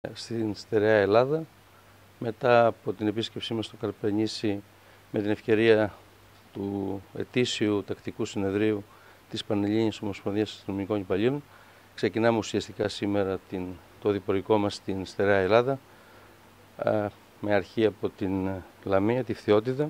στην στερεά Ελλάδα, μετά από την επίσκεψή μας στο Καρπενήσι με την ευκαιρία του ετήσιου τακτικού συνεδρίου της Πανελλήνιας Ομοσπονδίας Αστυνομικών Υπαλλήλων. Ξεκινάμε ουσιαστικά σήμερα το διπορικό μας στην στερεά Ελλάδα, με αρχή από την Λαμία, τη Φθιώτιδα.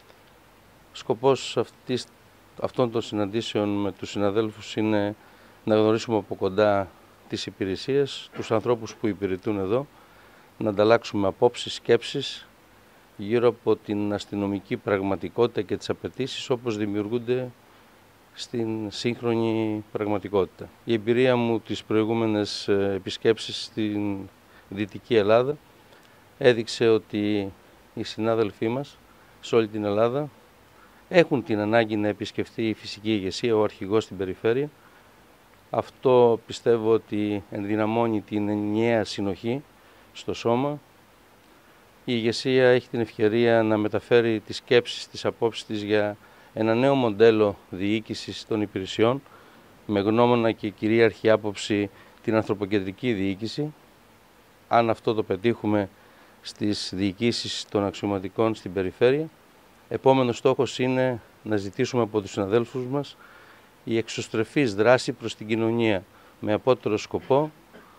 Σκοπός αυτών των συναντήσεων με τους συναδέλφους είναι να γνωρίσουμε από κοντά τις υπηρεσίες, τους ανθρώπους που υπηρετούν εδώ, να ανταλλάξουμε απόψεις, σκέψεις γύρω από την αστυνομική πραγματικότητα και τις απαιτήσεις όπως δημιουργούνται στην σύγχρονη πραγματικότητα. Η εμπειρία μου τις προηγούμενες επισκέψεις στην Δυτική Ελλάδα έδειξε ότι οι συνάδελφοί μας σε όλη την Ελλάδα έχουν την ανάγκη να επισκεφτεί η φυσική ηγεσία, ο αρχηγός στην περιφέρεια. Αυτό πιστεύω ότι ενδυναμώνει την ενιαία συνοχή στο σώμα. Η ηγεσία έχει την ευκαιρία να μεταφέρει τις σκέψεις, τις απόψεις της για ένα νέο μοντέλο διοίκησης των υπηρεσιών, με γνώμονα και κυρίαρχη άποψη την ανθρωποκεντρική διοίκηση. Αν αυτό το πετύχουμε στις διοικήσεις των αξιωματικών στην περιφέρεια, επόμενος στόχος είναι να ζητήσουμε από τους συναδέλφους μας η εξωστρεφής δράση προς την κοινωνία, με απότερο σκοπό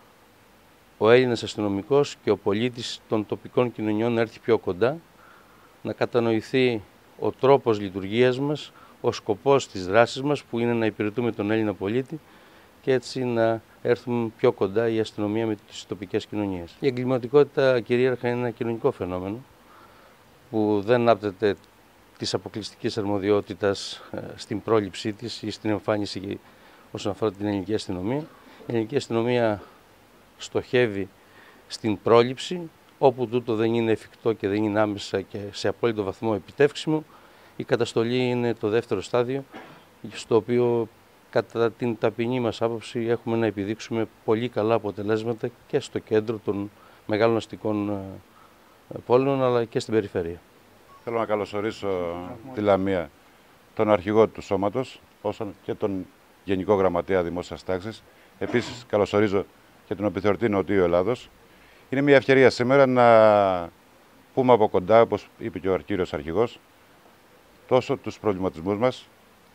ο Έλληνας αστυνομικός και ο πολίτης των τοπικών κοινωνιών να έρθει πιο κοντά, να κατανοηθεί ο τρόπος λειτουργίας μας, ο σκοπός της δράσης μας που είναι να υπηρετούμε τον Έλληνα πολίτη και έτσι να έρθουμε πιο κοντά η αστυνομία με τις τοπικές κοινωνίες. Η εγκληματικότητα κυρίαρχα είναι ένα κοινωνικό φαινόμενο που δεν άπτεται της αποκλειστικής αρμοδιότητας στην πρόληψή της ή στην εμφάνιση όσον αφορά την ελληνική αστυνομία. Η ελληνική αστυνομία στοχεύει στην πρόληψη, όπου τούτο δεν είναι εφικτό και δεν είναι άμεσα και σε απόλυτο βαθμό επιτεύξιμο. Η καταστολή είναι το δεύτερο στάδιο, στο οποίο κατά την ταπεινή μας άποψη έχουμε να επιδείξουμε πολύ καλά αποτελέσματα και στο κέντρο των μεγάλων αστικών πόλεων αλλά και στην περιφέρεια. Θέλω να καλωσορίσω τη Λαμία, τον αρχηγό του σώματος, όσο και τον Γενικό Γραμματέα Δημόσιας Τάξης. Επίσης καλωσορίζω και τον επιθεωρητή Νοτιού Ελλάδος. Είναι μια ευκαιρία σήμερα να πούμε από κοντά, όπως είπε και ο κύριος αρχηγός, τόσο τους προβληματισμούς μας,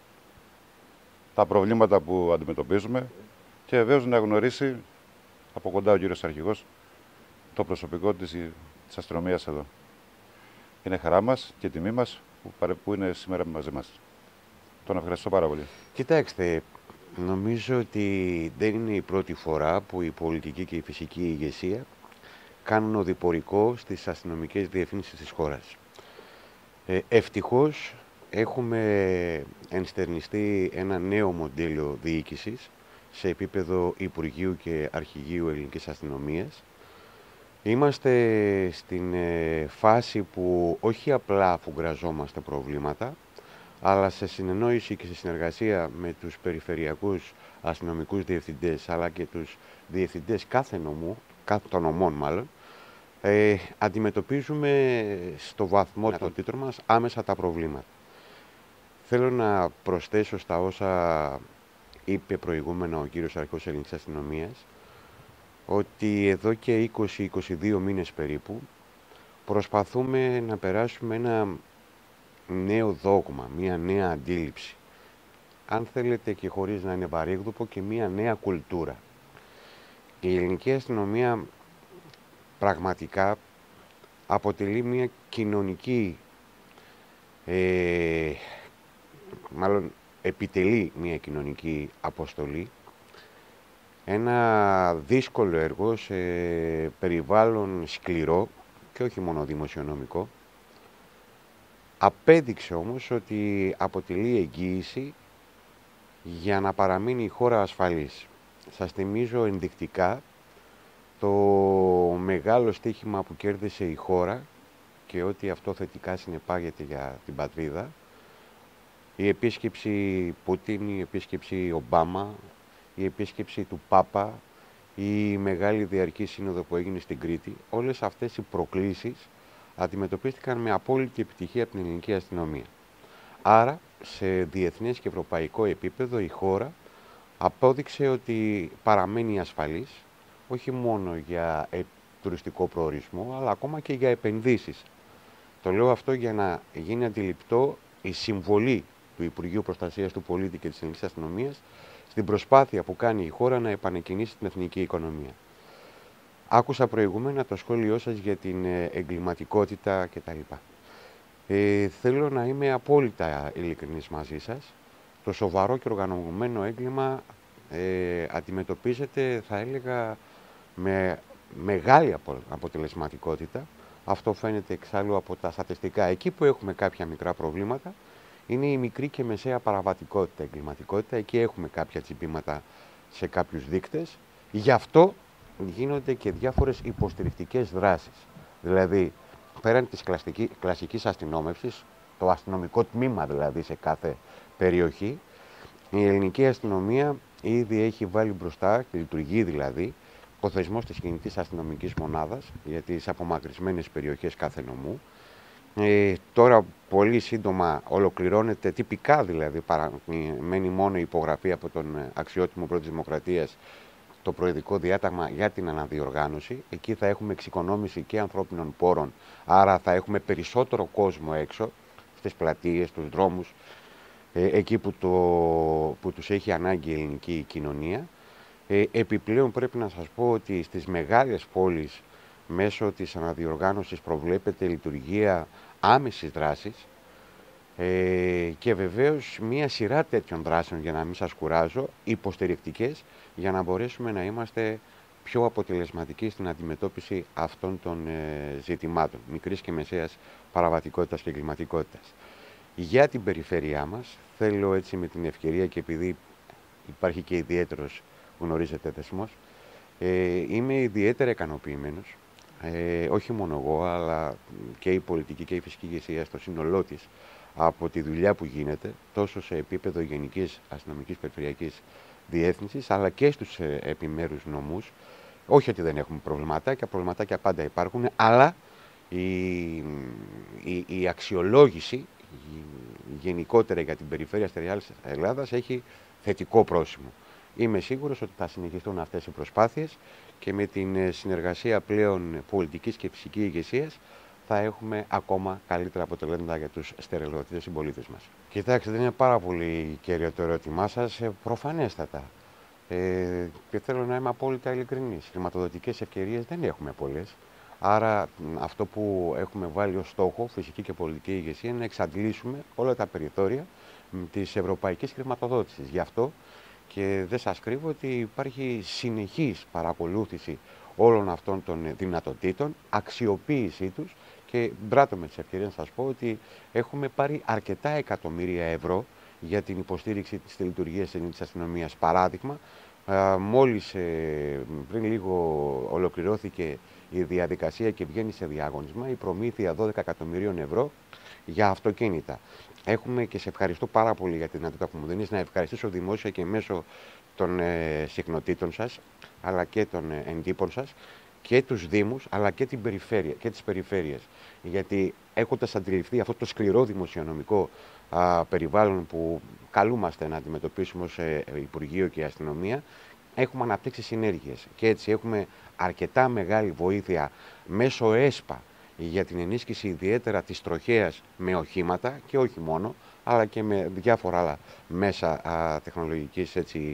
τα προβλήματα που αντιμετωπίζουμε και βεβαίως να γνωρίσει από κοντά ο κύριος αρχηγός το προσωπικό της αστυνομίας εδώ. Είναι χαρά μας και τιμή μας που είναι σήμερα μαζί μας. Τον ευχαριστώ πάρα πολύ. Κοιτάξτε, νομίζω ότι δεν είναι η πρώτη φορά που η πολιτική και η φυσική ηγεσία κάνουν οδηπορικό στις αστυνομικές διευθύνσεις της χώρας. Ευτυχώς έχουμε ενστερνιστεί ένα νέο μοντέλο διοίκησης σε επίπεδο Υπουργείου και Αρχηγείου Ελληνικής Αστυνομίας. Είμαστε στην φάση που όχι απλά αφουγκραζόμαστε προβλήματα, αλλά σε συνεννόηση και σε συνεργασία με τους περιφερειακούς αστυνομικούς διευθυντές, αλλά και τους διευθυντές κάθε των νομών μάλλον, αντιμετωπίζουμε στο βαθμό των τίτλων μας άμεσα τα προβλήματα. Θέλω να προσθέσω στα όσα είπε προηγούμενα ο κύριος Αρχηγός Ελληνικής Αστυνομίας, ότι εδώ και 20-22 μήνες περίπου προσπαθούμε να περάσουμε ένα νέο δόγμα, μια νέα αντίληψη. Αν θέλετε και χωρίς να είναι βαρύγδουπο, και μια νέα κουλτούρα. Η ελληνική αστυνομία πραγματικά αποτελεί μια κοινωνική, μάλλον επιτελεί μια κοινωνική αποστολή, ένα δύσκολο έργο σε περιβάλλον σκληρό και όχι μόνο δημοσιονομικό. Απέδειξε όμως ότι αποτελεί εγγύηση για να παραμείνει η χώρα ασφαλής. Σας θυμίζω ενδεικτικά το μεγάλο στοίχημα που κέρδισε η χώρα και ότι αυτό θετικά συνεπάγεται για την πατρίδα. Η επίσκεψη Πούτιν, η επίσκεψη Ομπάμα, η επίσκεψη του Πάπα, η μεγάλη διαρκή σύνοδο που έγινε στην Κρήτη, όλες αυτές οι προκλήσεις αντιμετωπίστηκαν με απόλυτη επιτυχία από την ελληνική αστυνομία. Άρα, σε διεθνές και ευρωπαϊκό επίπεδο, η χώρα απόδειξε ότι παραμένει ασφαλής, όχι μόνο για τουριστικό προορισμό, αλλά ακόμα και για επενδύσεις. Το λέω αυτό για να γίνει αντιληπτό η συμβολή του Υπουργείου Προστασίας του Πολίτη και της Ελληνικής Αστυνομίας στην προσπάθεια που κάνει η χώρα να επανεκκινήσει την εθνική οικονομία. Άκουσα προηγούμενα το σχόλιο σας για την εγκληματικότητα κτλ. Θέλω να είμαι απόλυτα ειλικρινής μαζί σας. Το σοβαρό και οργανωμένο έγκλημα αντιμετωπίζεται, θα έλεγα, με μεγάλη αποτελεσματικότητα. Αυτό φαίνεται εξάλλου από τα στατιστικά. Εκεί που έχουμε κάποια μικρά προβλήματα είναι η μικρή και μεσαία παραβατικότητα, εγκληματικότητα. Εκεί έχουμε κάποια τσιμπήματα σε κάποιους δείκτες. Γι' αυτό γίνονται και διάφορες υποστηρικτικές δράσεις. Δηλαδή, πέραν της κλασικής αστυνόμευσης, το αστυνομικό τμήμα δηλαδή σε κάθε περιοχή, η ελληνική αστυνομία ήδη έχει βάλει μπροστά, και λειτουργεί δηλαδή, ο θεσμός της κινητής αστυνομικής μονάδας για τις απομακρυσμένες περιοχές κάθε νομού. Τώρα πολύ σύντομα ολοκληρώνεται, τυπικά δηλαδή, μένει μόνο η υπογραφή από τον αξιότιμο πρόεδρο της Δημοκρατίας, το προεδρικό διάταγμα για την αναδιοργάνωση. Εκεί θα έχουμε εξοικονόμηση και ανθρώπινων πόρων, άρα θα έχουμε περισσότερο κόσμο έξω, στις πλατείες, στους δρόμους, εκεί που τους έχει ανάγκη η ελληνική κοινωνία. Επιπλέον πρέπει να σας πω ότι στις μεγάλες πόλεις μέσω της αναδιοργάνωσης προβλέπεται λειτουργία άμεσης δράσης και βεβαίως μία σειρά τέτοιων δράσεων, για να μην σας κουράζω, υποστηρικτικές, για να μπορέσουμε να είμαστε πιο αποτελεσματικοί στην αντιμετώπιση αυτών των ζητημάτων μικρής και μεσαίας παραβατικότητας και εγκληματικότητας. Για την περιφέρειά μας, θέλω έτσι με την ευκαιρία, και επειδή υπάρχει και ιδιαίτερος, γνωρίζετε, δεσμός, είμαι ιδιαίτερα ικανοποιημένος, όχι μόνο εγώ, αλλά και η πολιτική και η φυσική ηγεσία στο σύνολό της, από τη δουλειά που γίνεται, τόσο σε επίπεδο Γενικής Αστυνομικής Περιφερειακής Διεύθυνσης, αλλά και στους επιμέρους νομούς. Όχι ότι δεν έχουμε προβληματάκια πάντα υπάρχουν, αλλά η αξιολόγηση γενικότερα για την περιφέρεια της Ελλάδας έχει θετικό πρόσημο. Είμαι σίγουρος ότι θα συνεχιστούν αυτές οι προσπάθειες και με την συνεργασία πλέον πολιτικής και φυσικής ηγεσίας θα έχουμε ακόμα καλύτερα αποτελέσματα για τους στερεοδοτήτες συμπολίτες μας. Κοιτάξτε, δεν είναι πάρα πολύ κέριο το ερώτημά σας, προφανέστατα. Και θέλω να είμαι απόλυτα ειλικρινής. Χρηματοδοτικές ευκαιρίες δεν έχουμε πολλές. Άρα αυτό που έχουμε βάλει ως στόχο, φυσική και πολιτική ηγεσία, είναι να εξαντλήσουμε όλα τα περιθώρια της ευρωπαϊκής χρηματοδότησης. Γι' αυτό και δεν σας κρύβω ότι υπάρχει συνεχής παρακολούθηση όλων αυτών των δυνατοτήτων, αξιοποίησή τους, και μπράτω με τις ευκαιρίες να σας πω ότι έχουμε πάρει αρκετά εκατομμύρια ευρώ για την υποστήριξη της λειτουργίας της ελληνικής αστυνομίας. Παράδειγμα, μόλις πριν λίγο ολοκληρώθηκε η διαδικασία και βγαίνει σε διαγωνισμα η προμήθεια 12 εκατομμυρίων ευρώ για αυτοκίνητα. Έχουμε, και σε ευχαριστώ πάρα πολύ για την δυνατότητα που μου δίνεις, να ευχαριστήσω δημόσια και μέσω των συχνοτήτων σας, αλλά και των εντύπων σας, και τους Δήμους, αλλά και την περιφέρεια και τις περιφέρειες. Γιατί έχοντας αντιληφθεί αυτό το σκληρό δημοσιονομικό περιβάλλον που καλούμαστε να αντιμετωπίσουμε ως Υπουργείο και Αστυνομία, έχουμε αναπτύξει συνέργειες και έτσι έχουμε αρκετά μεγάλη βοήθεια μέσω ΕΣΠΑ για την ενίσχυση ιδιαίτερα της τροχέας με οχήματα, και όχι μόνο, αλλά και με διάφορα άλλα μέσα τεχνολογικής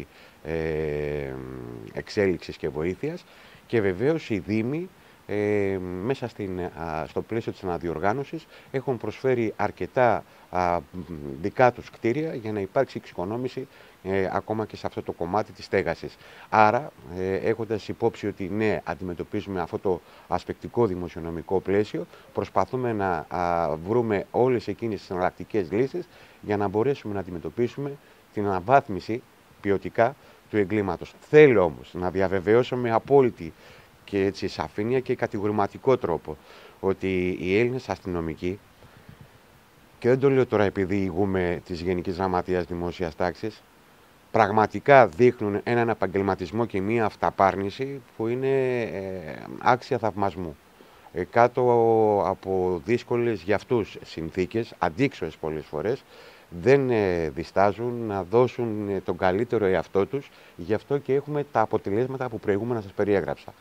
εξέλιξης και βοήθειας. Και βεβαίως οι Δήμοι μέσα στο πλαίσιο της αναδιοργάνωσης έχουν προσφέρει αρκετά δικά τους κτίρια για να υπάρξει εξοικονόμηση ακόμα και σε αυτό το κομμάτι της στέγασης. Άρα, έχοντας υπόψη ότι ναι, αντιμετωπίζουμε αυτό το ασπεκτικό δημοσιονομικό πλαίσιο, προσπαθούμε να βρούμε όλες εκείνες τις εναλλακτικές λύσεις για να μπορέσουμε να αντιμετωπίσουμε την αναβάθμιση ποιοτικά του εγκλήματος. Θέλω όμως να διαβεβαιώσω με απόλυτη και έτσι σαφήνεια και κατηγορηματικό τρόπο ότι οι Έλληνες αστυνομικοί, και δεν το λέω τώρα επειδή ηγούμε της Γενικής Γραμματείας Δημόσιας Τάξης, πραγματικά δείχνουν έναν επαγγελματισμό και μία αυταπάρνηση που είναι άξια θαυμασμού. Κάτω από δύσκολες για αυτούς συνθήκες, αντίξωες πολλές φορές, δεν διστάζουν να δώσουν τον καλύτερο εαυτό τους, γι' αυτό και έχουμε τα αποτελέσματα που προηγούμενα σας περιέγραψα.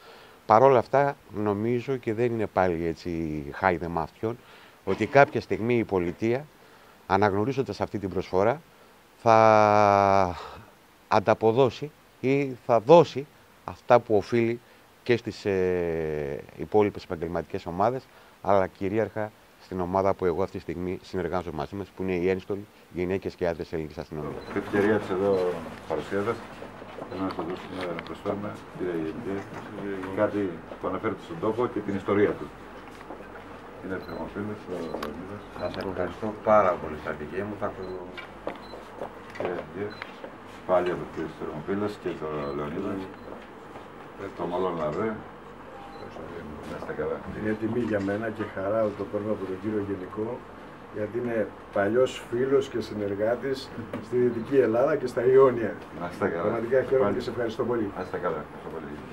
Παρ' όλα αυτά, νομίζω και δεν είναι πάλι έτσι χάιδε μάθιον, ότι κάποια στιγμή η πολιτεία, αναγνωρίζοντας αυτή την προσφορά, θα ανταποδώσει ή θα δώσει αυτά που οφείλει και στις υπόλοιπες επαγγελματικές ομάδες, αλλά κυρίαρχα στην ομάδα που εγώ αυτή τη στιγμή συνεργάζομαι μαζί μας, που είναι οι ένστολοι, γυναίκες και άντρες ελληνικής αστυνομίας. Την ευκαιρία της εδώ παρουσίας σας, θέλω να σας δώσουμε να προσφέρουμε, κύριε Γενική, κάτι που αναφέρεται στον τόπο και την ιστορία του. Είναι Θερμοπύλης, ο Λεωνίδας. Σας ευχαριστώ πάρα πολύ, στρατηγέ μου. Κύριε Γενική, πάλι από τις Θερμοπύλες και το Λεωνίδα. Το μάλλον λαβέ. Να είστε καλά. Είναι τιμή για μένα και χαρά ότι το παίρνω από τον κύριο Γενικό, γιατί είναι παλιός φίλος και συνεργάτης στη Δυτική Ελλάδα και στα Ιόνια. Να είστε καλά. Πραγματικά χαίρομαι και σε ευχαριστώ πολύ. Να είστε καλά. Ευχαριστώ πολύ.